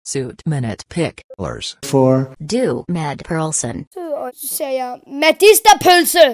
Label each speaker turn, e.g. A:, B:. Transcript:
A: Suit minute picklers.
B: For
C: Du med Perlson.
D: Så säger jag Medisterpølse!